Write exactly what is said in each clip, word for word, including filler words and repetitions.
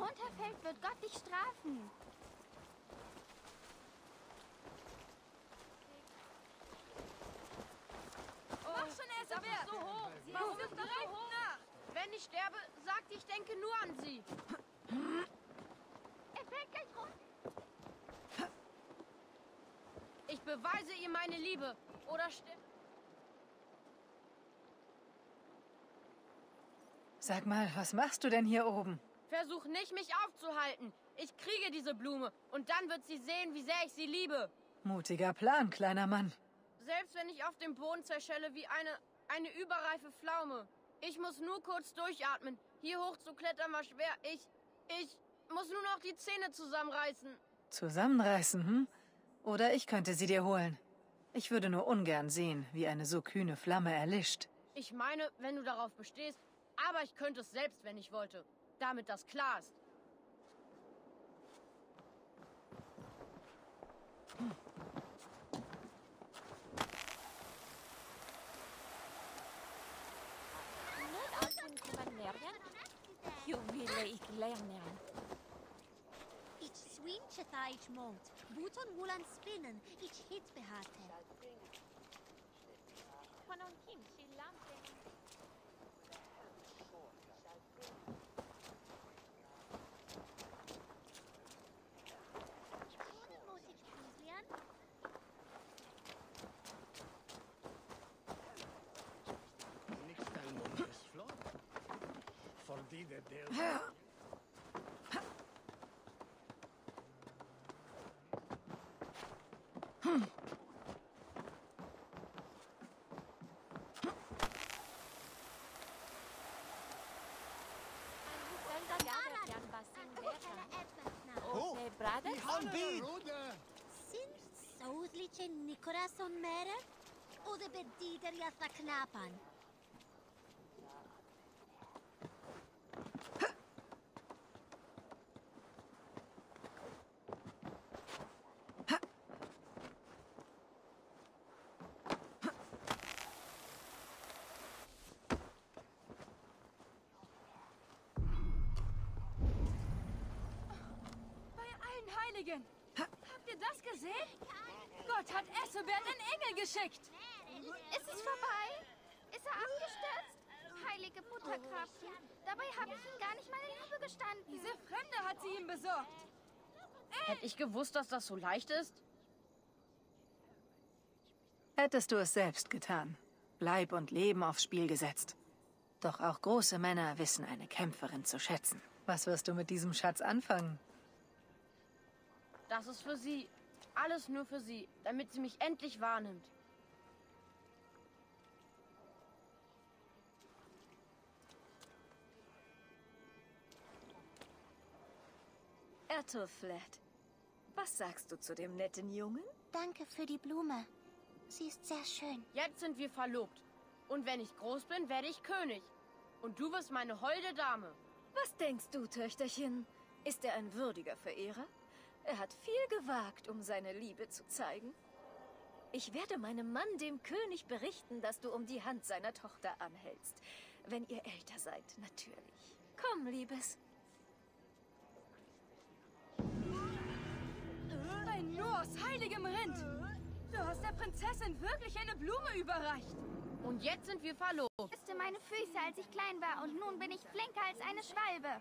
runterfällt, wird Gott dich strafen. Oh, mach schon, Elisabeth! So hoch! Warum ist das so hoch? Nach? Wenn ich sterbe, sagt, ich denke nur an sie. Er fällt gleich runter. Ich beweise ihr meine Liebe. Oder stirb... Sag mal, was machst du denn hier oben? Versuch nicht, mich aufzuhalten. Ich kriege diese Blume und dann wird sie sehen, wie sehr ich sie liebe. Mutiger Plan, kleiner Mann. Selbst wenn ich auf dem Boden zerschelle wie eine, eine überreife Pflaume. Ich muss nur kurz durchatmen. Hier hoch zu klettern war schwer. Ich, ich muss nur noch die Zähne zusammenreißen. Zusammenreißen, hm? Oder ich könnte sie dir holen. Ich würde nur ungern sehen, wie eine so kühne Flamme erlischt. Ich meine, wenn du darauf bestehst, aber ich könnte es selbst, wenn ich wollte. Damit das klar ist. Hm. Ich swincheta ich mont. Buton wulan spinnen. Ich hit behate. Sind Sousliche Nikorason mere? Oder bedieder jasta knapan? Habt ihr das gesehen? Gott hat Elisabeth einen Engel geschickt. Ist es vorbei? Ist er abgestürzt? Heilige Butterkrabben. Dabei habe ich ihm gar nicht meine Liebe gestanden. Diese Fremde hat sie ihm besorgt. Hätte ich gewusst, dass das so leicht ist? Hättest du es selbst getan. Leib und Leben aufs Spiel gesetzt. Doch auch große Männer wissen eine Kämpferin zu schätzen. Was wirst du mit diesem Schatz anfangen? Das ist für sie. Alles nur für sie, damit sie mich endlich wahrnimmt. Ethelflaed, was sagst du zu dem netten Jungen? Danke für die Blume. Sie ist sehr schön. Jetzt sind wir verlobt. Und wenn ich groß bin, werde ich König. Und du wirst meine holde Dame. Was denkst du, Töchterchen? Ist er ein würdiger Verehrer? Er hat viel gewagt, um seine Liebe zu zeigen. Ich werde meinem Mann, dem König, berichten, dass du um die Hand seiner Tochter anhältst. Wenn ihr älter seid, natürlich. Komm, Liebes. Bei Nors heiligem Rind! Du hast der Prinzessin wirklich eine Blume überreicht. Und jetzt sind wir verlobt. Ich küsste meine Füße, als ich klein war, und nun bin ich flinker als eine Schwalbe.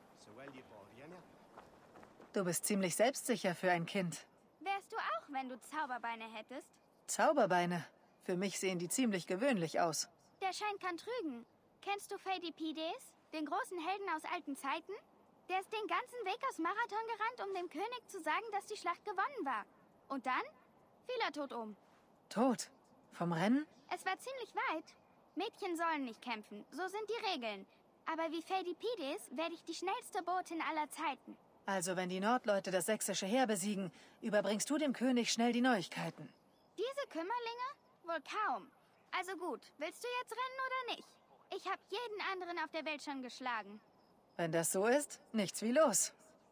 Du bist ziemlich selbstsicher für ein Kind. Wärst du auch, wenn du Zauberbeine hättest? Zauberbeine? Für mich sehen die ziemlich gewöhnlich aus. Der Schein kann trügen. Kennst du Pheidippides, den großen Helden aus alten Zeiten? Der ist den ganzen Weg aus Marathon gerannt, um dem König zu sagen, dass die Schlacht gewonnen war. Und dann fiel er tot um. Tot? Vom Rennen? Es war ziemlich weit. Mädchen sollen nicht kämpfen, so sind die Regeln. Aber wie Pheidippides werde ich die schnellste Botin aller Zeiten. Also wenn die Nordleute das sächsische Heer besiegen, überbringst du dem König schnell die Neuigkeiten. Diese Kümmerlinge? Wohl kaum. Also gut, willst du jetzt rennen oder nicht? Ich habe jeden anderen auf der Welt schon geschlagen. Wenn das so ist, nichts wie los.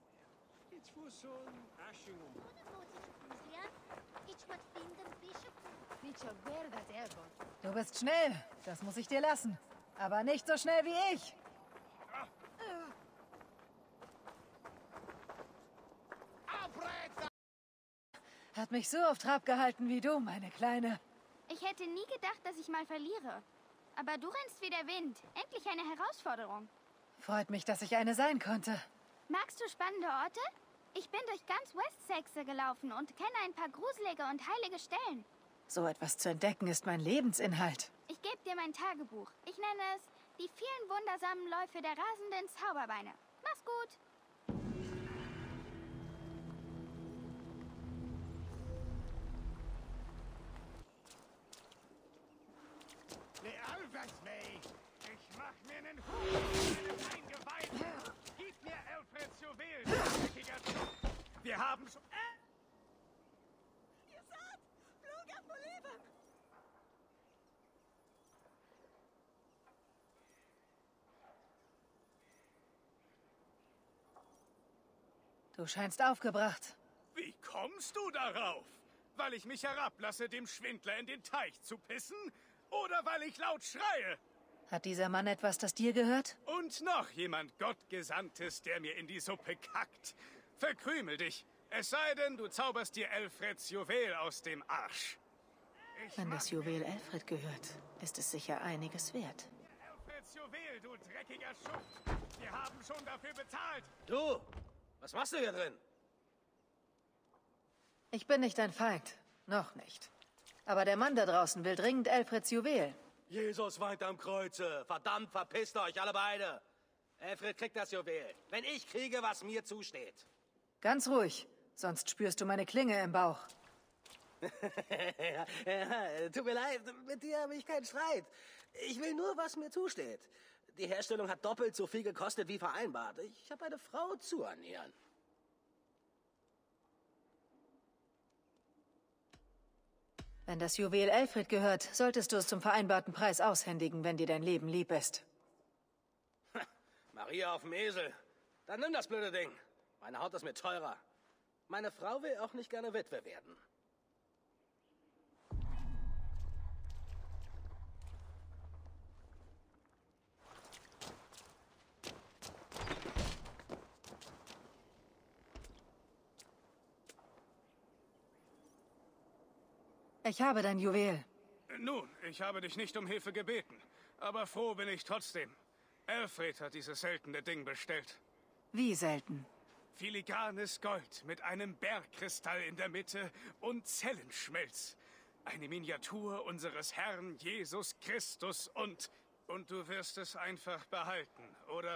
Du bist schnell, das muss ich dir lassen. Aber nicht so schnell wie ich. hat mich so auf Trab gehalten wie du, meine Kleine. Ich hätte nie gedacht, dass ich mal verliere. Aber du rennst wie der Wind. Endlich eine Herausforderung. Freut mich, dass ich eine sein konnte. Magst du spannende Orte? Ich bin durch ganz Wessex gelaufen und kenne ein paar gruselige und heilige Stellen. So etwas zu entdecken ist mein Lebensinhalt. Ich gebe dir mein Tagebuch. Ich nenne es die vielen wundersamen Läufe der rasenden Zauberbeine. Mach's gut. Ich mach mir einen Hut mit einem Eingeweihten. Gib mir Alfreds Juwel, dreckiger Typ. Wir haben schon... Äh? Ihr seid Fluga på Leben! Du scheinst aufgebracht. Wie kommst du darauf? Weil ich mich herablasse, dem Schwindler in den Teich zu pissen? Oder weil ich laut schreie? Hat dieser Mann etwas, das dir gehört? Und noch jemand Gottgesandtes, der mir in die Suppe kackt. Verkrümel dich. Es sei denn, du zauberst dir Alfreds Juwel aus dem Arsch. Ich Wenn das Juwel Alfred gehört, ist es sicher einiges wert. Alfreds Juwel, du dreckiger Schuft. Wir haben schon dafür bezahlt. Du, was machst du hier drin? Ich bin nicht dein Feind. Noch nicht. Aber der Mann da draußen will dringend Alfreds Juwel. Jesus weint am Kreuze. Verdammt, verpisst euch alle beide. Alfred kriegt das Juwel. Wenn ich kriege, was mir zusteht. Ganz ruhig, sonst spürst du meine Klinge im Bauch. ja, ja, tut mir leid, mit dir habe ich keinen Streit. Ich will nur, was mir zusteht. Die Herstellung hat doppelt so viel gekostet wie vereinbart. Ich habe eine Frau zu ernähren. Wenn das Juwel Alfred gehört, solltest du es zum vereinbarten Preis aushändigen, wenn dir dein Leben lieb ist. Maria auf dem Esel. Dann nimm das blöde Ding. Meine Haut ist mir teurer. Meine Frau will auch nicht gerne Witwe werden. Ich habe dein Juwel. Nun, ich habe dich nicht um Hilfe gebeten. Aber froh bin ich trotzdem. Alfred hat dieses seltene Ding bestellt. Wie selten? Filigranes Gold mit einem Bergkristall in der Mitte und Zellenschmelz. Eine Miniatur unseres Herrn Jesus Christus und... Und du wirst es einfach behalten, oder?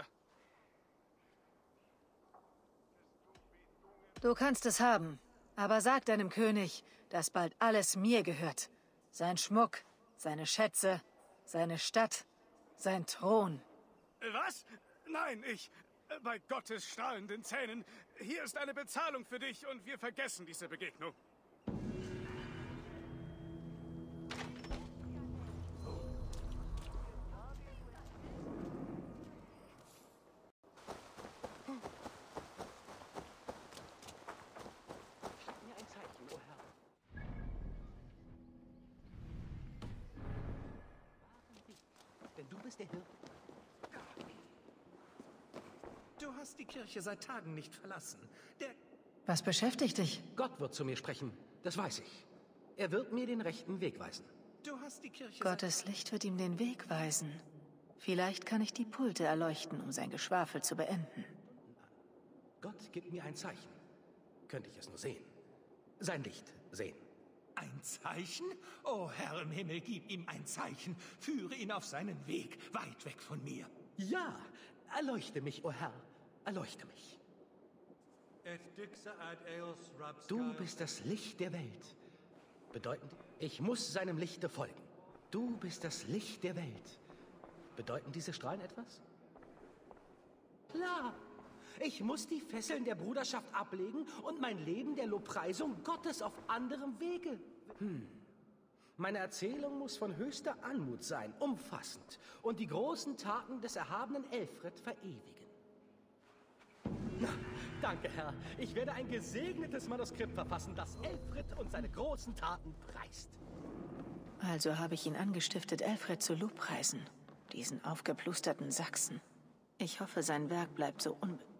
Du kannst es haben. Aber sag deinem König, dass bald alles mir gehört. Sein Schmuck, seine Schätze, seine Stadt, sein Thron. Was? Nein, ich... Bei Gottes strahlenden Zähnen. Hier ist eine Bezahlung für dich und wir vergessen diese Begegnung. Denn du bist der Hirte. Du hast die Kirche seit Tagen nicht verlassen. Der... Was beschäftigt dich? Gott wird zu mir sprechen, das weiß ich. Er wird mir den rechten Weg weisen. Du hast die Kirche Gottes Licht wird ihm den Weg weisen. Vielleicht kann ich die Pulte erleuchten, um sein Geschwafel zu beenden. Gott gibt mir ein Zeichen. Könnte ich es nur sehen. Sein Licht sehen. Ein Zeichen? Oh Herr im Himmel, gib ihm ein Zeichen. Führe ihn auf seinen Weg, weit weg von mir. Ja, erleuchte mich, o Herr. Erleuchte mich. Du bist das Licht der Welt. Bedeutend, ich muss seinem Lichte folgen. Du bist das Licht der Welt. Bedeuten diese Strahlen etwas? Klar. Ich muss die Fesseln der Bruderschaft ablegen und mein Leben der Lobpreisung Gottes auf anderem Wege. Hm. Meine Erzählung muss von höchster Anmut sein, umfassend und die großen Taten des erhabenen Alfred verewigen. Na, danke, Herr. Ich werde ein gesegnetes Manuskript verfassen, das Alfred und seine großen Taten preist. Also habe ich ihn angestiftet, Alfred zu lobpreisen. Diesen aufgeplusterten Sachsen. Ich hoffe, sein Werk bleibt so unbe...